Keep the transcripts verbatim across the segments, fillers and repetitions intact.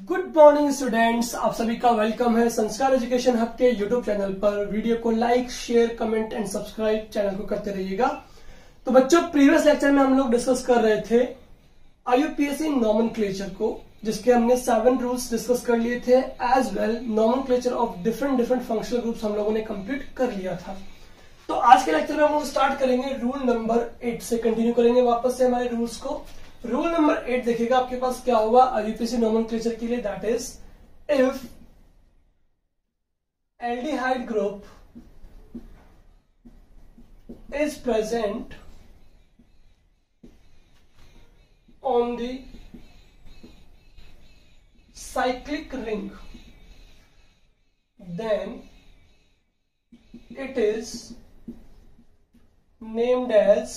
Good morning students, आप सभी का वेलकम है संस्कार एजुकेशन हब के यूट्यूब चैनल पर। वीडियो को like, share, comment and subscribe channel को करते रहिएगा। तो बच्चों, प्रीवियस लेक्चर में हम लोग डिस्कस कर रहे थे आईयूपीएससी नॉमेनक्लेचर को, जिसके हमने सेवन रूल्स डिस्कस कर लिए थे। As well nomenclature of different different functional groups हम लोगों ने कंप्लीट कर लिया था। तो आज के लेक्चर में हम लोग स्टार्ट करेंगे रूल नंबर एट से, कंटिन्यू करेंगे वापस से हमारे रूल्स को। रूल नंबर एट देखिएगा आपके पास क्या होगा आईयूपीएससी नॉमेनक्लेचर के लिए, that is if aldehyde group is present on the cyclic ring, then it is named as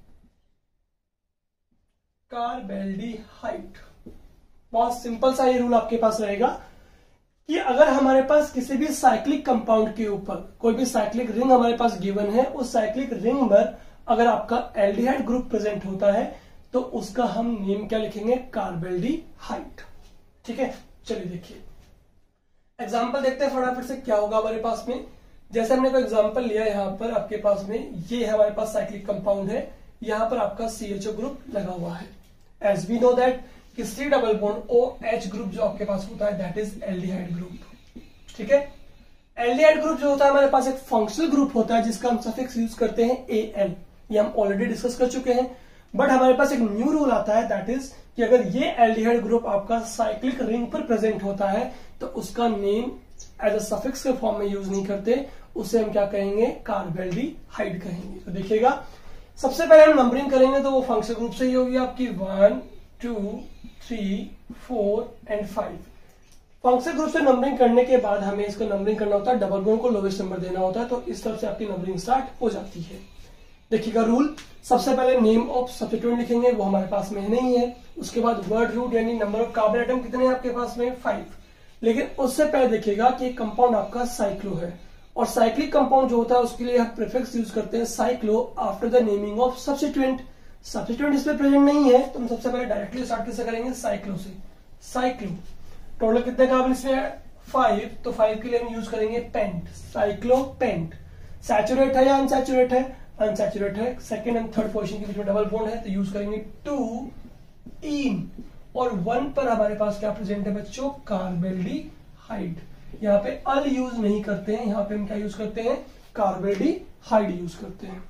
carbaldehyde. बहुत सिंपल सा ये रूल आपके पास रहेगा कि अगर हमारे पास किसी भी साइक्लिक कंपाउंड के ऊपर कोई भी साइक्लिक रिंग हमारे पास गिवन है, उस साइक्लिक रिंग पर अगर आपका एल्डिहाइड ग्रुप प्रेजेंट होता है तो उसका हम नेम क्या लिखेंगे, कार्बेल्डिहाइड। ठीक है, चलिए देखिए एग्जाम्पल देखते हैं फटाफट से क्या होगा हमारे पास में। जैसे हमने कोई एग्जाम्पल लिया यहां पर आपके पास में, ये हमारे पास साइक्लिक कंपाउंड है, यहां पर आपका सी एच ओ ग्रुप लगा हुआ है। एज वी नो दैट कि C double bond O H group जो आपके पास होता है दैट इज एल्डिहाइड ग्रुप। ठीक है, एल्डिहाइड ग्रुप जो होता है हमारे पास एक फंक्शनल ग्रुप होता है जिसका हम सफिक्स यूज करते हैं ए एल, ये हम ऑलरेडी डिस्कस कर चुके हैं। बट हमारे पास एक न्यू रूल आता है दैट इज कि अगर ये एल्डिहाइड ग्रुप आपका साइक्लिक रिंग पर प्रेजेंट होता है तो उसका नेम एज अ सफिक्स के फॉर्म में यूज नहीं करते, उसे हम क्या कहेंगे, कार्बेल्डिहाइड कहेंगे। तो देखिएगा सबसे पहले हम नंबरिंग करेंगे तो वो फंक्शनल ग्रुप से ही होगी आपकी one two three four and five. Functional group से नंबरिंग करने के बाद हमें इसका नंबरिंग करना होता है, डबल बॉन्ड को लोवेस्ट नंबर देना होता है, तो इस तरफ से आपकी नंबरिंग स्टार्ट हो जाती है। देखिएगा रूल, सबसे पहले नेम ऑफ सब्स्टिट्यूएंट लिखेंगे, वो हमारे पास में नहीं है। उसके बाद वर्ड रूट यानी नंबर ऑफ कार्बन एटम कितने हैं आपके पास में, फाइव। लेकिन उससे पहले देखिएगा कि कंपाउंड आपका साइक्लो है, और साइक्लिक कंपाउंड जो होता है उसके लिए हम प्रीफिक्स यूज करते हैं cyclo after the naming of substituent. Substituent इसमें प्रेजेंट नहीं है तो हम सबसे पहले डायरेक्टली स्टार्ट कैसे करेंगे, साइक्लो से। साइक्लो टोटल कितने कार्बन इसमें है, फाइव, तो फाइव के लिए हम यूज करेंगे पेंट, साइक्लो पेंट। सैचुरेट है या अनसैचुरेट है, अनसैचुरेट है। सेकेंड एंड थर्ड पोजीशन के बीच में डबल बॉन्ड है तो यूज करेंगे टू इन, और वन पर हमारे पास क्या प्रेजेंट है बच्चों, कार्बेल्डिहाइड। यहाँ पे अल यूज नहीं करते हैं, यहाँ पे हम क्या यूज करते हैं, कार्बेल्डिहाइड यूज करते हैं।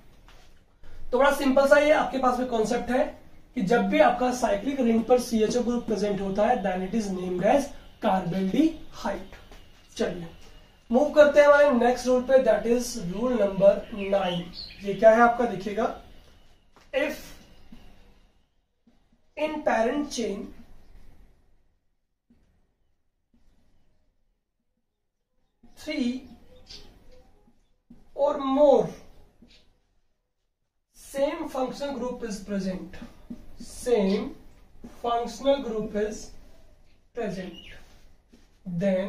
तो बड़ा सिंपल सा ये आपके पास में कॉन्सेप्ट है कि जब भी आपका साइक्लिक रिंग पर C H O group present होता है then it is named as carbaldehyde. चलिए मूव करते हैं हमारे नेक्स्ट रूल पे, that is rule number nine. ये क्या है आपका, देखिएगा if in parent chain three or more same functional group is present, same functional group is present, then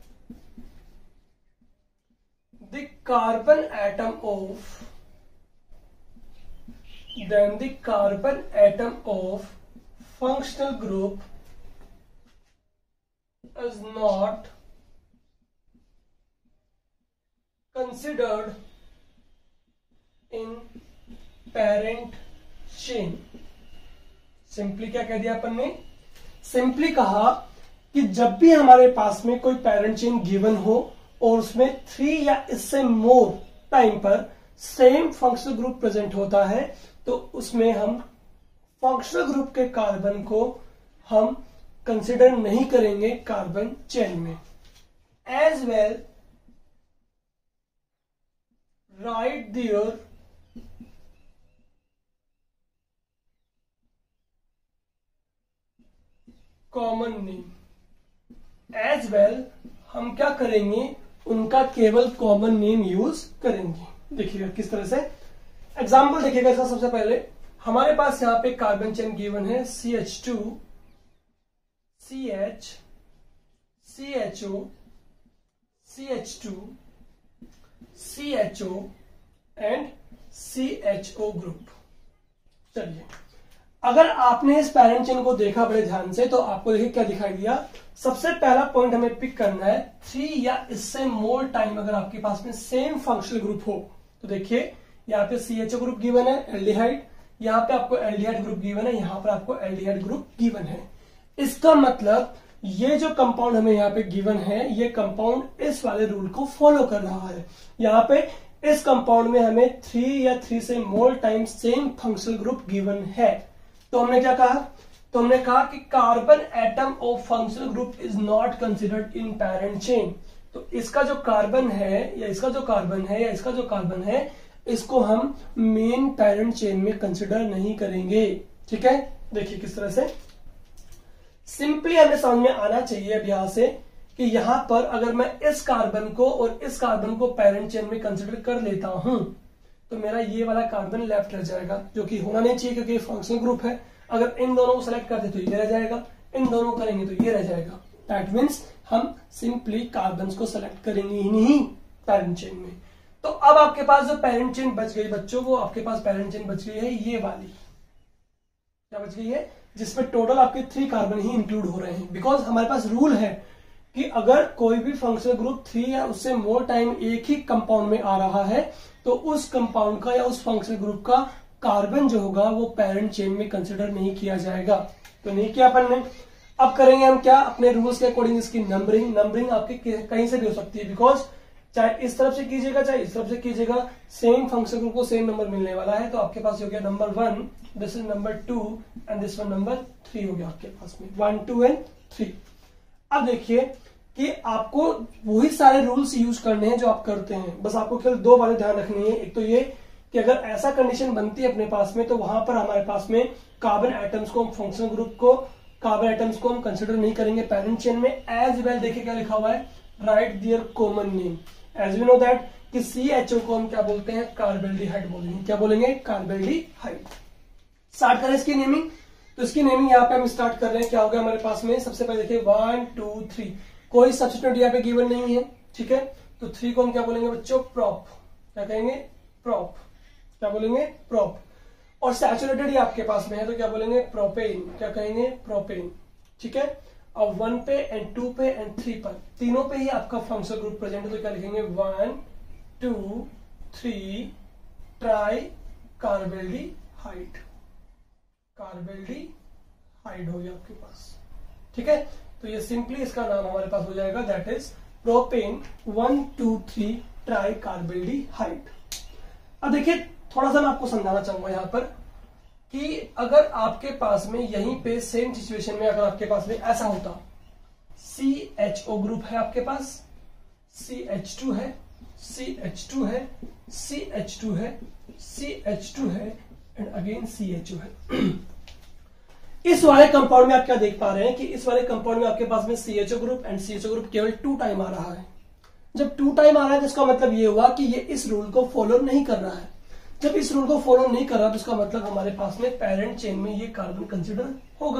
the carbon atom of then the carbon atom of functional group is not considered in parent chain। Simply क्या कह दिया अपन ने, simply कहा कि जब भी हमारे पास में कोई पेरेंट चेन गिवन हो और उसमें थ्री या इससे मोर टाइम पर सेम फंक्शनल ग्रुप प्रेजेंट होता है तो उसमें हम फंक्शनल ग्रुप के कार्बन को हम कंसिडर नहीं करेंगे कार्बन चेन में। As well write their common name। as well हम क्या करेंगे, उनका केवल कॉमन नेम यूज करेंगे। देखिएगा किस तरह से, एग्जाम्पल देखिएगा इसका। सबसे पहले हमारे पास यहां पे कार्बन चेन गिवन है C H two, C H, C H O, C H two, C H O and C H O group. चलिए अगर आपने इस पैरेंट चेन को देखा बड़े ध्यान से तो आपको देखिए क्या दिखाई दिया। सबसे पहला पॉइंट हमें पिक करना है, थ्री या इससे मोर टाइम अगर आपके पास में सेम फंक्शनल ग्रुप हो तो देखिए यहाँ पे C H O group given है, एल्डिहाइड, यहाँ पे आपको एल्डिहाइड ग्रुप गिवन है, यहाँ पर आपको एल्डिहाइड ग्रुप गिवन है। इसका मतलब ये जो कंपाउंड हमें यहाँ पे गिवन है, ये कंपाउंड इस वाले रूल को फॉलो कर रहा है। यहाँ पे इस कंपाउंड में हमें थ्री या थ्री से more time same functional group given है। तो हमने क्या कहा, तो हमने कहा कि carbon atom of functional group is not considered in parent chain. तो इसका जो कार्बन है या इसका जो कार्बन है या इसका जो कार्बन है, इसको हम मेन पैरेंट चेन में कंसिडर नहीं करेंगे। ठीक है, देखिए किस तरह से सिंपली हमें समझ में आना चाहिए अब यहां से कि यहां पर अगर मैं इस कार्बन को और इस कार्बन को पैरेंट चेन में कंसिडर कर लेता हूं तो मेरा ये वाला कार्बन लेफ्ट रह जाएगा, जो कि होना नहीं चाहिए क्योंकि फंक्शनल ग्रुप है। अगर इन दोनों को सेलेक्ट करते तो ये रह जाएगा, इन दोनों को करेंगे तो ये रह जाएगा। दैट मीन्स हम सिंपली कार्बन को सेलेक्ट करेंगे ही नहीं पैरेंट चेन में। तो अब आपके पास जो पैरेंट चेन बच गई बच्चों, वो आपके पास पैरेंट चेन बच गई है ये वाली, क्या बच गई है, जिसमें टोटल आपके थ्री कार्बन ही इंक्लूड हो रहे हैं। बिकॉज हमारे पास रूल है कि अगर कोई भी फंक्शनल ग्रुप थ्री या उससे मोर टाइम एक ही कंपाउंड में आ रहा है तो उस कंपाउंड का या उस फंक्शनल ग्रुप का कार्बन जो होगा वो पैरेंट चेन में कंसिडर नहीं किया जाएगा। तो नहीं किया अपन ने। अब करेंगे हम क्या, अपने रूल्स के अकॉर्डिंग इसकी नंबरिंग। नंबरिंग आपकी कहीं से भी हो सकती है, बिकॉज चाहे इस तरफ से कीजिएगा चाहे इस तरफ से कीजिएगा, सेम फंक्शनल ग्रुप को सेम नंबर मिलने वाला है। तो आपके पास हो गया number one, this is number two and this one number three हो गया आपके पास में, वन टू एंड थ्री। अब देखिए कि आपको वही सारे रूल्स यूज करने हैं जो आप करते हैं, बस आपको केवल दो बातें ध्यान रखनी है। एक तो ये कि अगर ऐसा कंडीशन बनती है अपने पास में तो वहां पर हमारे पास में कार्बन एटम्स को, फंक्शनल ग्रुप को, कार्बन एटम्स को हम कंसिडर नहीं करेंगे पैरेंट चेन में। एज वेल देखिए क्या लिखा हुआ है, write their common name. As we know that कि सी एच ओ को हम क्या बोलते हैं, कार्बेल्डिहाइड बोलेंगे। क्या बोलेंगे, कार्बेल्डिहाइड। स्टार्ट करें इसकी नेमिंग। तो इसकी नेमिंग यहाँ पे हम स्टार्ट कर रहे हैं। क्या होगा हमारे पास में, सबसे पहले देखिए वन टू थ्री, कोई सब्स्टिट्यूट यहाँ पे गिवन नहीं है। ठीक है, तो थ्री को हम क्या बोलेंगे बच्चों, प्रोप। क्या कहेंगे, प्रोप। क्या बोलेंगे, प्रोप। और सैचुरेटेड ही आपके पास में है तो क्या बोलेंगे, प्रोपेन। क्या कहेंगे, प्रोपेन। ठीक है, और वन पे एंड टू पे एंड थ्री पर, तीनों पे ही आपका फंक्शनल ग्रुप प्रेजेंट है तो क्या लिखेंगे, one two three tri carbaldehyde. Carbaldehyde हो गया आपके पास। ठीक है, तो ये सिंपली इसका नाम हमारे पास हो जाएगा, that is propane one two three tri carbaldehyde. अब देखिए थोड़ा सा मैं आपको समझाना चाहूंगा यहाँ पर कि अगर आपके पास में यहीं पे सेम सिचुएशन में अगर आपके पास में ऐसा होता, सी एच ओ ग्रुप है आपके पास, सी एच टू है, सी एच टू है, सी एच टू है, सी एच टू है and again C H O है। इस वाले कंपाउंड में आप क्या देख पा रहे हैं कि इस वाले कंपाउंड में आपके पास में C H O group and C H O group केवल टू टाइम आ रहा है। जब टू टाइम आ रहा है तो इसका मतलब ये हुआ कि ये इस रूल को फॉलो नहीं कर रहा है। जब इस रूल को फॉलो नहीं कर रहा तो इसका मतलब हमारे पास में पेरेंट चेन में ये कार्बन कंसिडर होगा।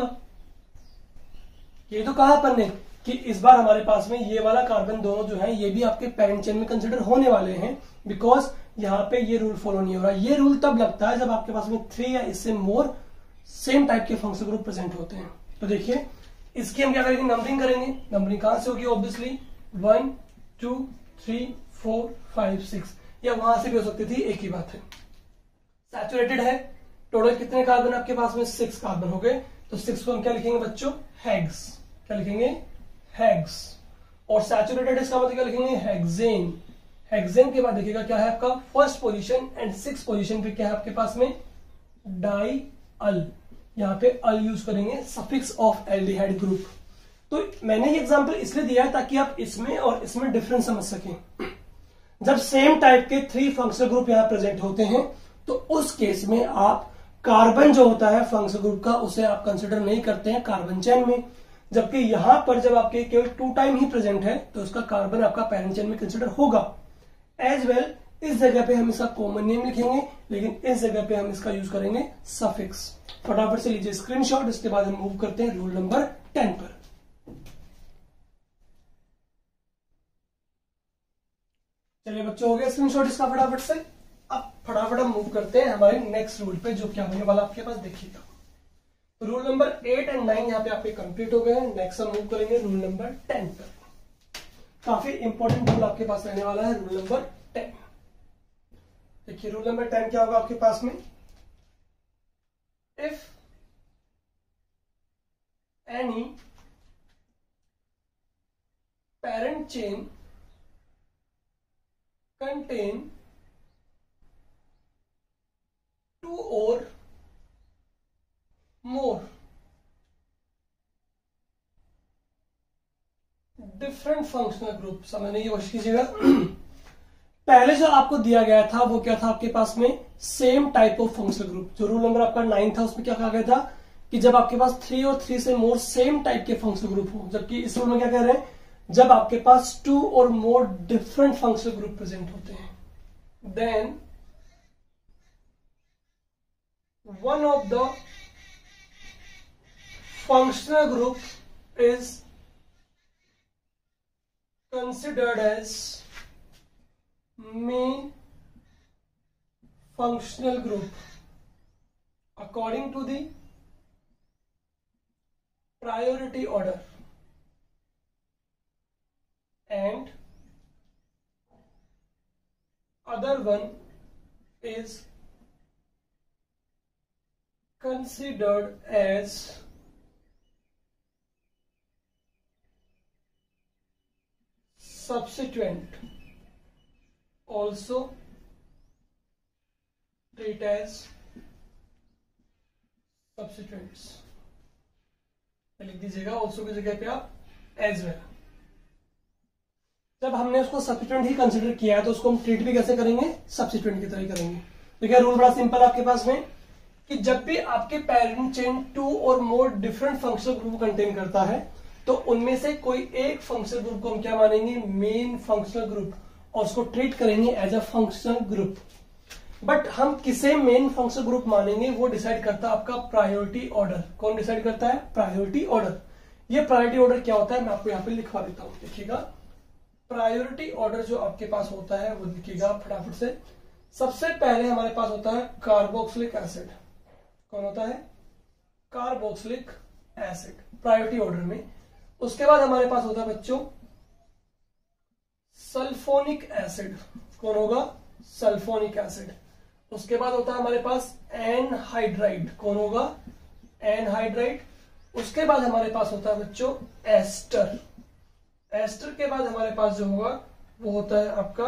ये तो कहा अपन ने कि इस बार हमारे पास में ये वाला कार्बन दोनों जो है ये भी आपके पेरेंट चेन में कंसिडर होने वाले हैं, बिकॉज यहाँ पे ये रूल फॉलो नहीं हो रहा। ये रूल तब लगता है जब आपके पास में थ्री या इससे मोर सेम टाइप के फंक्शनल ग्रुप प्रेजेंट होते हैं। तो देखिए इसकी हम क्या करेंगे, नंबरिंग करेंगे। नंबरिंग कहां से होगी, obviously one two three four five six, या वहां से भी हो सकती थी, एक ही बात है। सैचुरेटेड है, टोटल कितने कार्बन आपके पास में, सिक्स कार्बन हो गए। तो सिक्स को हम क्या लिखेंगे बच्चों, हेक्स। क्या लिखेंगे, हेक्स। और सैचुरेटेड इसका मतलब क्या लिखेंगे, हेक्सेन। हेक्सेन के बाद देखिएगा क्या है आपका first position and six position पे क्या है आपके पास में, डाई अल। यहाँ पे अल यूज करेंगे, सफिक्स ऑफ एल्डिहाइड ग्रुप। तो मैंने ये एग्जांपल इसलिए दिया है ताकि आप इसमें और इसमें डिफरेंस समझ सकें। जब सेम टाइप के थ्री फंक्शनल ग्रुप यहाँ प्रेजेंट होते हैं तो उस केस में आप कार्बन जो होता है फंक्शनल ग्रुप का उसे आप कंसिडर नहीं करते हैं कार्बन चेन में। जबकि यहां पर जब आपके केवल टू टाइम ही प्रेजेंट है तो उसका कार्बन आपका पैरेंट चेन में कंसिडर होगा। एज वेल इस जगह पे हम इसका कॉमन नेम लिखेंगे, लेकिन इस जगह पे हम इसका यूज करेंगे सफिक्स। फटाफट से लीजिए स्क्रीनशॉट, इसके बाद हम मूव करते हैं रूल नंबर टेन पर। चलिए बच्चों, हो गया स्क्रीनशॉट इसका फटाफट से। अब फटाफट हम मूव करते हैं हमारे नेक्स्ट रूल पे, जो क्या होने वाला आपके पास देखिएगा। Rule number eight and nine यहाँ पे आपके कंप्लीट हो गए हैं। नेक्स्ट हम मूव करेंगे रूल नंबर टेन पर। काफी इंपॉर्टेंट रूल आपके पास रहने वाला है, रूल नंबर टेन। देखिए रूल नंबर टेन क्या होगा आपके पास में, if any parent chain contain two or more different functional group। समझने की कोशिश कीजिएगा। पहले जो आपको दिया गया था वो क्या था आपके पास में, same type of functional group. जो रूल नंबर आपका नाइन था उसमें क्या कहा गया था कि जब आपके पास थ्री और थ्री से मोर सेम टाइप के फंक्शनल ग्रुप हो, जबकि इस रूल में क्या कह रहे हैं, जब आपके पास टू और more different functional group present होते हैं, then one of the functional group is considered as main functional group according to the priority order, and other one is considered as subsequent, also treat as subsequents। लिख दीजिएगा also की जगह पे आप as well. जब हमने उसको substituent ही consider किया है तो उसको हम ट्रीट भी कैसे करेंगे, सब्स्टिट्यूएंट की तरह ही करेंगे। तो क्या रूल बड़ा सिंपल है आपके पास में कि जब भी आपके पैरेंट चेन टू और more different functional group contain करता है तो उनमें से कोई एक फंक्शनल ग्रुप को हम क्या मानेंगे, मेन फंक्शनल ग्रुप, और उसको ट्रीट करेंगे as a functional group. But हम किसे मेन फंक्शनल ग्रुप मानेंगे वो डिसाइड करता है आपका प्रायोरिटी ऑर्डर। कौन डिसाइड करता है, प्रायोरिटी ऑर्डर। ये प्रायोरिटी ऑर्डर क्या होता है मैं आपको यहाँ पे लिखवा देता हूँ। देखिएगा प्रायोरिटी ऑर्डर जो आपके पास होता है वो लिखिएगा फटाफट से। सबसे पहले हमारे पास होता है कार्बोक्सिलिक एसिड। कौन होता है, कार्बोक्सिलिक एसिड प्रायोरिटी ऑर्डर में। उसके बाद हमारे पास होता है बच्चों सल्फोनिक एसिड। कौन होगा, सल्फोनिक एसिड। उसके बाद होता है हमारे पास एनहाइड्राइड। कौन होगा, एनहाइड्राइड। उसके बाद हमारे पास होता है बच्चों एस्टर। एस्टर के बाद हमारे पास जो होगा वो होता है आपका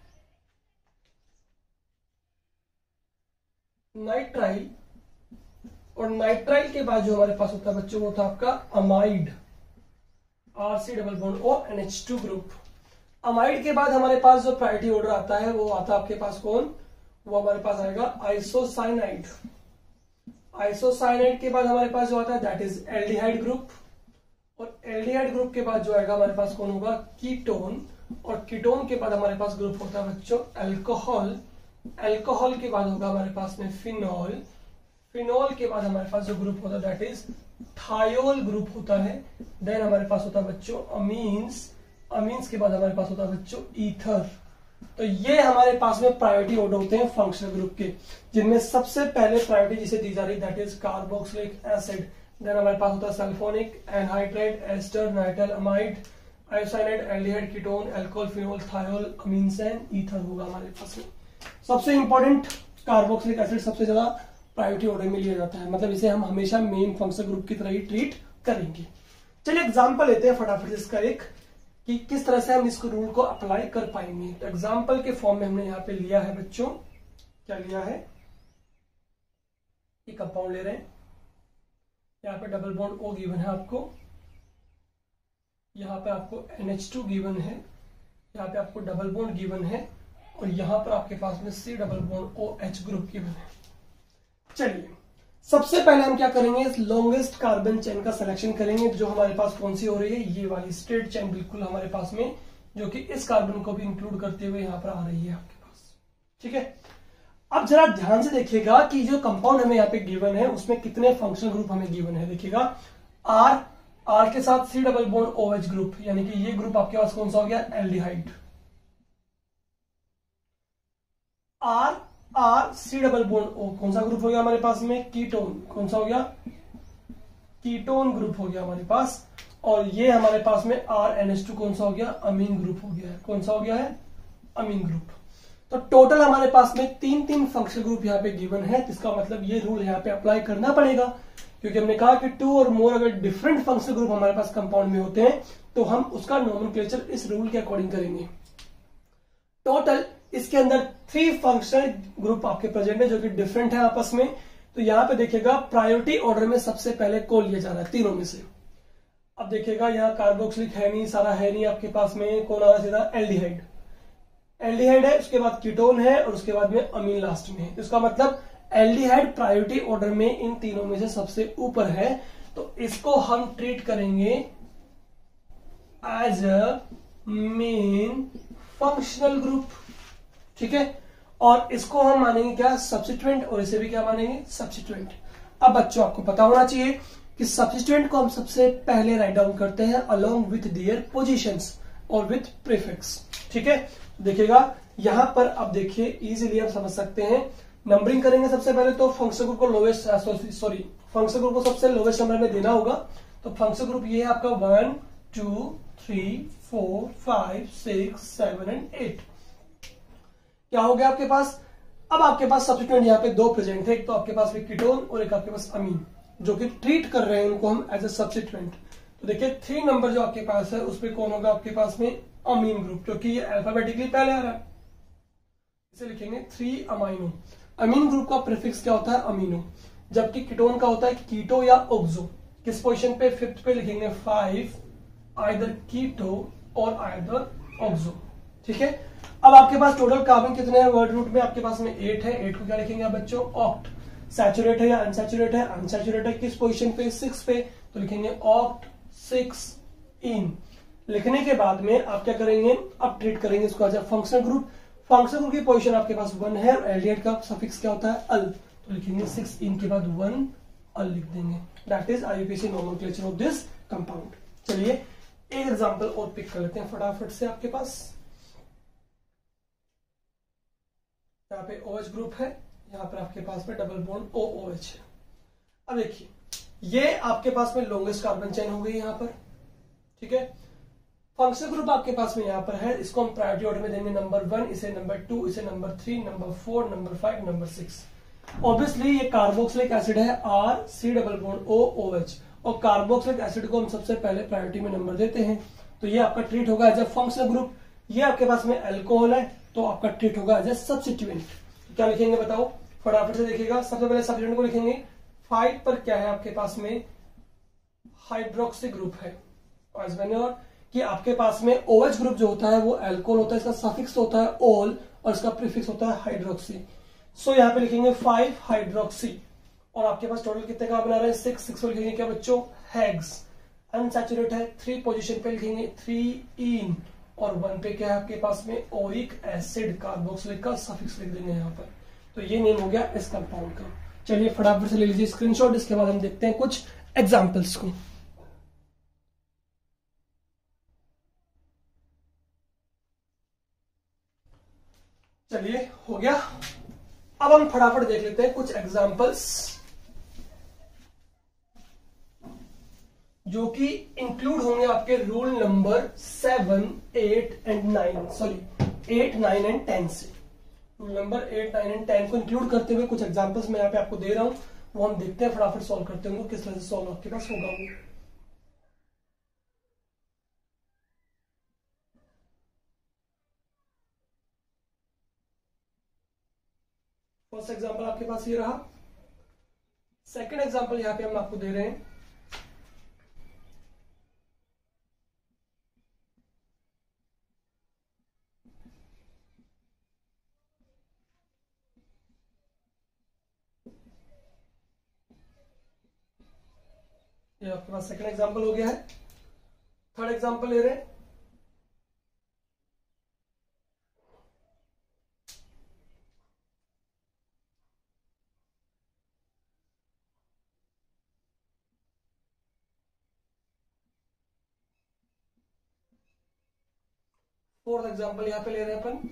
नाइट्राइल। और नाइट्राइल के बाद जो हमारे पास होता है बच्चों वो होता है आपका amide, R C double bond O N H two group. Amide के बाद हमारे पास जो प्रायोरिटी ऑर्डर आता है वो आता है आपके पास कौन, वो हमारे पास आएगा आइसोसाइनाइड। आइसोसाइनाइड के बाद हमारे पास जो आता है दैट इज एल्डिहाइड ग्रुप। और एल्डिहाइड ग्रुप के बाद जो आएगा हमारे पास कौन होगा, कीटोन। और कीटोन के बाद हमारे पास ग्रुप होता है बच्चों अल्कोहल। अल्कोहल के बाद होगा हमारे पास में फिनॉल। फिनॉल के बाद हमारे पास जो ग्रुप होता है दैट इज थायोल ग्रुप होता है। देन हमारे पास होता है बच्चों अमीन्स। अमीन्स के बाद हमारे पास होता है बच्चों ईथर। तो ये हमारे पास में प्रायोरिटी ऑर्डर होते हैं फंक्शनल ग्रुप के, जिनमें सबसे पहले प्रायोरिटी जिसे दी जा रही है that is carboxylic acid. Then हमारे पास होता है sulphonic, anhydride, ester, nitrile, amide, isocyanide, aldehyde, ketone, alcohol, phenol, thiol, amines and ether होगा हमारे पास में। सबसे इंपॉर्टेंट कार्बोक्सिलिक एसिड सबसे ज्यादा प्रायोरिटी ऑर्डर में लिया जाता है, मतलब इसे हम हमेशा मेन फंक्शनल ग्रुप की तरह ही ट्रीट करेंगे। चलिए एग्जाम्पल लेते हैं फटाफट इसका एक, कि किस तरह से हम इस रूल को अप्लाई कर पाएंगे। तो एग्जाम्पल के फॉर्म में हमने यहाँ पे लिया है बच्चों, क्या लिया है, एक कंपाउंड ले रहे हैं। यहाँ पे डबल बॉन्ड O गिवन है आपको, यहाँ पे आपको एन एच टू गिवन है, यहाँ पे आपको डबल बॉन्ड गिवन है, और यहाँ पर आपके पास में C double bond OH group given है। चलिए सबसे पहले हम क्या करेंगे, इस लॉन्गेस्ट कार्बन चेन का सिलेक्शन करेंगे, जो हमारे पास कौन सी हो रही है, ये वाली स्ट्रेट चेन बिल्कुल हमारे पास में, जो कि इस कार्बन को भी इंक्लूड करते हुए यहाँ पर आ रही है आपके पास। ठीक है, अब जरा ध्यान से देखिएगा कि जो कंपाउंड हमें यहाँ पे गिवन है उसमें कितने फंक्शनल ग्रुप हमें गिवन है। देखिएगा आर, आर के साथ C double bond OH group, यानी कि ये ग्रुप आपके पास कौन सा हो गया, aldehyde. R R C double bond O, कौन सा ग्रुप हो गया हमारे पास में, कीटोन। कौन सा हो गया, कीटोन ग्रुप हो गया हमारे पास, और ये हमारे पास में आर एन एच टू कौन सा हो गया, अमीन ग्रुप हो गया है। कौन सा हो गया है, अमीन ग्रुप। तो टोटल हमारे पास में तीन तीन फंक्शनल ग्रुप यहाँ पे गिवन है, जिसका मतलब ये रूल यहाँ पे अप्लाई करना पड़ेगा, क्योंकि हमने कहा कि टू और मोर अगर डिफरेंट फंक्शनल ग्रुप हमारे पास कंपाउंड में होते हैं तो हम उसका नोमेनक्लेचर इस रूल के अकॉर्डिंग करेंगे। टोटल इसके अंदर थ्री फंक्शनल ग्रुप आपके प्रेजेंट है जो कि डिफरेंट है आपस में। तो यहाँ पे देखिएगा प्रायोरिटी ऑर्डर में सबसे पहले कौन लिया जा रहा है तीनों में से। अब देखिएगा यहाँ कार्बोक्सिलिक है नहीं, सारा है नहीं आपके पास में, कौन आ रहा है सीधा, एल्डिहाइड। एल्डिहाइड है, उसके बाद कीटोन है, और उसके बाद में अमीन लास्ट में है। इसका मतलब एल्डिहाइड प्रायोरिटी ऑर्डर में इन तीनों में से सबसे ऊपर है, तो इसको हम ट्रीट करेंगे as a main functional group, ठीक है। और इसको हम मानेंगे क्या, सब्स्टिट्यूएंट, और इसे भी क्या मानेंगे, सब्स्टिट्यूएंट। अब बच्चों आपको पता होना चाहिए कि सब्स्टिट्यूएंट को हम सबसे पहले राइट डाउन करते हैं अलोंग विथ देयर पोजीशंस और विथ प्रीफिक्स, ठीक है। देखिएगा यहां पर, अब देखिए इजीली आप समझ सकते हैं, नंबरिंग करेंगे सबसे पहले तो फंक्शनल ग्रुप को लोवेस्ट, सॉरी फंक्शनल ग्रुप को सबसे लोवेस्ट नंबर में देना होगा। तो फंक्शनल ग्रुप ये है आपका one two three four five six seven and eight. क्या हो गया आपके पास, अब आपके पास सब्स्टिट्यूएंट यहाँ पे दो प्रेजेंट है, एक तो आपके पास में कीटोन और एक आपके पास अमीन, जो कि ट्रीट कर रहे हैं उनको हम एज ए सब्स्टिट्यूएंट। तो देखिए थ्री नंबर जो आपके पास है उसपे कौन होगा आपके पास में, अमीन ग्रुप, क्योंकि ये अल्फाबेटिकली पहले आ रहा है, इसे लिखेंगे थ्री अमाइनो। अमीन ग्रुप का प्रीफिक्स क्या होता है, अमीनो, जबकि कीटोन का होता है कीटो या ऑक्सो। किस पोजीशन पे, फिफ्थ पे लिखेंगे फाइव, आइदर कीटो और आइदर ऑक्सो, ठीक है। अब आपके पास टोटल कार्बन कितने हैं वर्ड रूट में, आपके पास में एट है, एट को क्या लिखेंगे आप बच्चों, ऑक्ट। सैचुरेट है या अनसैचुरेट है, अनसैचुरेट है, किस पोजीशन पे, सिक्स पे, तो लिखेंगे ऑक्ट सिक्स इन। लिखने के बाद में आप क्या करेंगे, अब ट्रीट करेंगे इसको as functional group. Functional group की पोजीशन आपके पास वन है, और एल्डिहाइड का सफिक्स क्या होता है, अल, तो लिखेंगे सिक्स इन के बाद वन अल लिख देंगे। That is IUPAC nomenclature of this compound. चलिए एक एग्जांपल और पिक कर लेते हैं फटाफट से। आपके पास यहाँ पे OH ग्रुप है, यहाँ पर आपके पास में double bond O O H है। अब देखिए ये आपके पास में लॉन्गेस्ट कार्बन चेन हो गई यहाँ पर, ठीक है। फंक्शनल ग्रुप आपके पास में यहाँ पर है, इसको हम प्रायोरिटी ऑर्डर में देंगे, नंबर वन, इसे नंबर टू, इसे number three, number four, number five, number six. Obviously ये कार्बोक्सिलिक एसिड है, R C double bond O O H, और कार्बोक्सिलिक एसिड को हम सबसे पहले प्रायोरिटी में नंबर देते हैं, तो ये आपका ट्रीट होगा एज ए फंक्शनल ग्रुप। ये आपके पास में अल्कोहल है, तो आपका ट्रीट होगा एज ए सब्स्टिट्यूएंट। क्या लिखेंगे बताओ फटाफट से, देखिएगा सबसे पहले सब्स्टिट्यूएंट को लिखेंगे, फाइव पर क्या है आपके पास में, हाइड्रोक्सी ग्रुप है, एज मैंने, और कि आपके पास में OH ग्रुप जो होता है वो अल्कोहल होता है, इसका सफिक्स होता है ओल और इसका प्रीफिक्स होता है हाइड्रोक्सी। सो यहाँ पे लिखेंगे फाइव हाइड्रोक्सी, और आपके पास टोटल कितने का बना रहे हैं, सिक्स। सिक्स को लिखेंगे क्या बच्चों, हेक्स। अनसैचुरेट है, थ्री पोजीशन पे लिखेंगे थ्री इन, और वन पे क्या है आपके पास में, ओरिक एसिड, कार्बोक्सिलिक का सफिक्स लिख देंगे यहाँ पर। तो ये नेम हो गया इस कंपाउंड का। चलिए फटाफट से ले लीजिए स्क्रीनशॉट, इसके बाद हम देखते हैं कुछ एग्जाम्पल्स को। चलिए हो गया, अब हम फटाफट देख लेते हैं कुछ एग्जाम्पल्स जो कि इंक्लूड होंगे आपके rule number seven, eight and nine, sorry eight, nine and ten से। Rule number eight, nine and ten को इंक्लूड करते हुए कुछ एग्जांपल्स मैं यहाँ पे आपको दे रहा हूं, वो हम देखते हैं फटाफट सॉल्व करते होंगे, किस तरह से सॉल्व आपके पास होगा वो। फर्स्ट एग्जांपल आपके पास ये रहा। सेकंड एग्जांपल यहाँ पे हम आपको दे रहे हैं, ये आपके पास सेकंड एग्जांपल हो गया है। थर्ड एग्जांपल ले रहे हैं, फोर्थ एग्जांपल यहां पे ले रहे हैं अपन।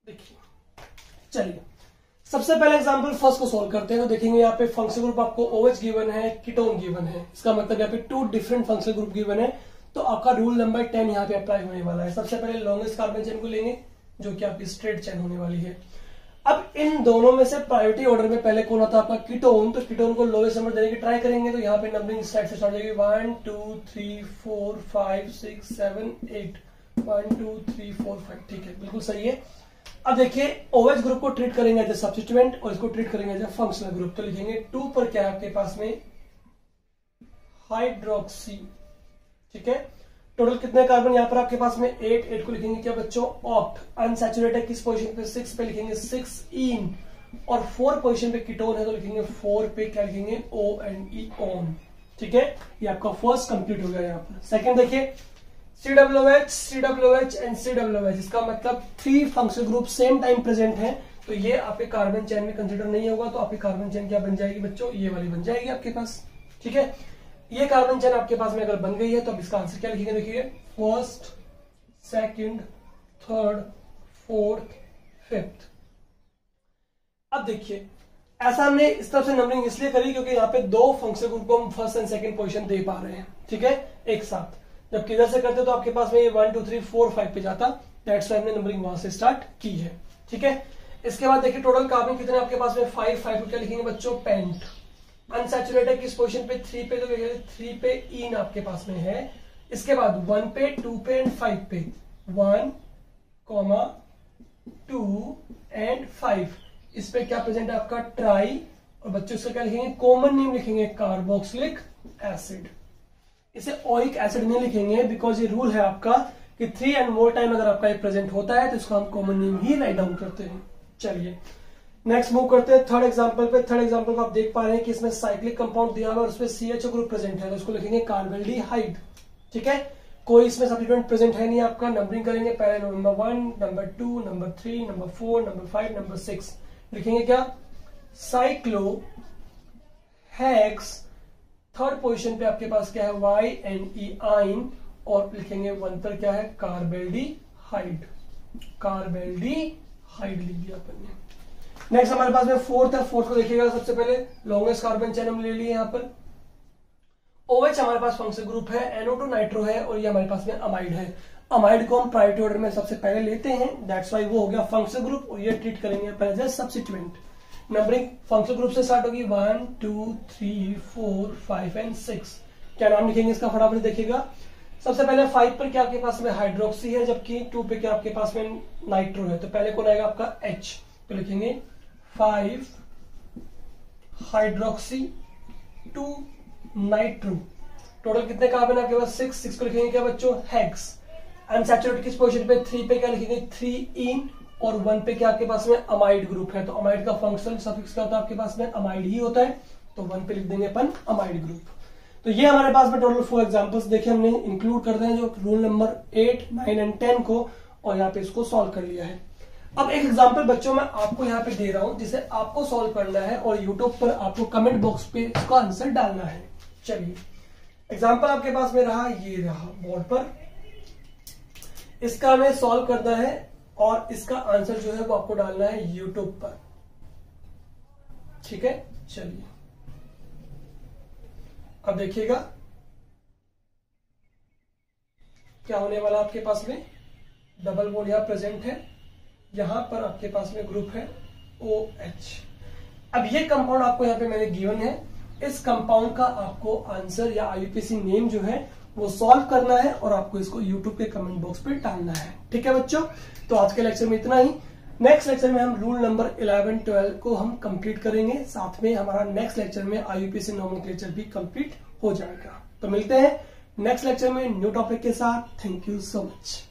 देखिए चलिए सबसे पहले एग्जांपल फर्स्ट को सॉल्व करते हैं। तो देखेंगे यहाँ पे फंक्शनल ग्रुप आपको OH गिवन है, कीटोन गिवन है, इसका मतलब यहाँ पे two different functional group given है। तो आपका रूल नंबर टेन यहाँ पे अप्लाई होने वाला है। सबसे पहले लॉन्गेस्ट कार्बन चेन को लेंगे जो कि आपकी स्ट्रेट चेन होने वाली है। अब इन दोनों में से प्रायोरिटी ऑर्डर में पहले कौन आता है आपका कीटोन, तो कीटोन को लोवेस्ट नंबर देने की ट्राई करेंगे। तो यहाँ पे नंबरिंग साइड से स्टार्ट हो जाएगी one two three four five six seven eight, one two three four five, ठीक है बिल्कुल सही है। अब देखिए OH ग्रुप को ट्रीट करेंगे एज ए सब्स्टिट्यूएंट और इसको ट्रीट करेंगे एज ए फंक्शनल ग्रुप। तो लिखेंगे टू पर क्या है आपके पास में हाइड्रोक्सी, ठीक है। टोटल कितने कार्बन यहाँ पर आपके पास में एट, एट को लिखेंगे क्या बच्चों ऑक्ट। अनसैचुरेटेड किस पोजीशन पे सिक्स पे लिखेंगे सिक्स इन, और फोर पोजीशन पे कीटोन है तो लिखेंगे फोर पे क्या लिखेंगे O एंड E ऑन, ठीक है। ये आपका फर्स्ट कंप्लीट हो गया यहाँ पर। सेकंड देखिए C W H, C W H and C W H, इसका मतलब three functional group same time present है। तो ये आपके कार्बन चेन में कंसिडर नहीं होगा। तो आपकी कार्बन चेन क्या बन जाएगी बच्चों, ये वाली बन जाएगी आपके पास, ठीक है। ये कार्बन चेन आपके पास में अगर बन गई है तो अब इसका आंसर क्या लिखेंगे, देखिए first, second, third, fourth, fifth. अब देखिए ऐसा हमने इस तरफ से नंबरिंग इसलिए करी क्योंकि यहाँ पे दो फंक्शनल ग्रुप को हम फर्स्ट एंड सेकंड पोजीशन दे पा रहे हैं, ठीक है, एक साथ। जब किधर से करते तो आपके पास में ये one two three four five पे जाता, दैट्स वाई हमने नंबरिंग वहां से स्टार्ट की है, ठीक है। इसके बाद देखिए टोटल कार्बन कितने आपके पास में फाइव, फाइव को क्या लिखेंगे बच्चों पेंट। अनसैचुरेटेड किस पोजीशन पे थ्री पे, तो थ्री पे इन आपके पास में है। इसके बाद वन पे, टू पे एंड फाइव पे, one comma two and five, इस पे क्या प्रेजेंट है आपका ट्राई। और बच्चों इसका क्या लिखेंगे, कॉमन नेम लिखेंगे कार्बोक्सिलिक एसिड। इसे ओइक एसिड नहीं लिखेंगे बिकॉज ये रूल है आपका कि थ्री एंड मोर टाइम अगर आपका ये प्रेजेंट होता है तो इसको हम कॉमन नेम ही राइट डाउन करते हैं। चलिए नेक्स्ट मूव करते हैं थर्ड एग्जांपल पे। थर्ड एग्जांपल को आप देख पा रहे हैं कि इसमें साइक्लिक कंपाउंड दिया हुआ है और उसमें C H O group present है, तो उसको लिखेंगे कार्बेल्डिहाइड, ठीक है। कोई इसमें सब्स्टिट्यूएंट प्रेजेंट है नहीं आपका। नंबरिंग करेंगे पहले number one, number two, number three, number four, number five, number six. लिखेंगे क्या साइक्लो हेक्स। थर्ड पोजीशन पे आपके पास क्या है वाई एंड ई आइन, और लिखेंगे वन पर क्या है कार्बेल्डिहाइड, कार्बेल्डिहाइड लिख दिया अपन ने। नेक्स्ट हमारे पास में फोर्थ है। फोर्थ को देखिएगा सबसे पहले लॉन्गेस्ट कार्बन चेन हम ले लिए यहाँ पर। OH हमारे पास फंक्शनल ग्रुप है, एन ओ टू नाइट्रो है और ये हमारे पास में अमाइड है। अमाइड को हम प्रायोरिटी ऑर्डर में सबसे पहले लेते हैं, दैट्स वाई वो हो गया फंक्शनल ग्रुप और ये ट्रीट करेंगे पहले सब्स्टिट्यूएंट। नंबरिंग फंक्शनल ग्रुप से स्टार्ट होगी one two three four five and six. क्या नाम लिखेंगे इसका फटाफट देखिएगा। सबसे पहले फाइव पर क्या आपके पास में हाइड्रोक्सी है, जबकि टू पे क्या आपके पास में नाइट्रो है। तो पहले कौन आएगा आपका H, तो लिखेंगे five hydroxy two nitro. Total कितने कार्बन आपके पास सिक्स, सिक्स को लिखेंगे क्या बच्चों हेक्स। अनसैचुरेटेड किस पोजीशन पे थ्री पे क्या लिखेंगे थ्री इन, और वन पे क्या आपके पास में अमाइड ग्रुप है। तो अमाइड का फंक्शनल सफिक्स क्या होता है आपके पास में अमाइड ही होता है, तो वन पे लिख देंगे अपन अमाइड ग्रुप। तो ये हमारे पास में टोटल फोर एग्जांपल्स देखिए हमने इंक्लूड कर रहे हैं जो rule number eight, nine and ten को, और यहाँ पे इसको सॉल्व कर लिया है। अब एक एग्जांपल बच्चों मैं आपको यहाँ पे दे रहा हूं जिसे आपको सॉल्व करना है और यूट्यूब पर आपको कमेंट बॉक्स पे इसका आंसर डालना है। चलिए एग्जांपल आपके पास में रहा, ये रहा बोर्ड पर, इसका हमें सॉल्व करना है और इसका आंसर जो है वो आपको डालना है यूट्यूब पर, ठीक है। चलिए अब देखिएगा क्या होने वाला आपके पास में। डबल बॉन्ड यहां प्रेजेंट है, यहां पर आपके पास में ग्रुप है OH। अब ये कंपाउंड आपको यहां पे मैंने गिवन है, इस कंपाउंड का आपको आंसर या I U P A C name जो है वो सॉल्व करना है और आपको इसको यूट्यूब के कमेंट बॉक्स पे डालना है, ठीक है बच्चों। तो आज के लेक्चर में इतना ही। नेक्स्ट लेक्चर में हम रूल नंबर इलेवन, ट्वेल्व को हम कंप्लीट करेंगे, साथ में हमारा नेक्स्ट लेक्चर में I U P A C nomenclature भी कंप्लीट हो जाएगा। तो मिलते हैं नेक्स्ट लेक्चर में न्यू टॉपिक के साथ। Thank you so much.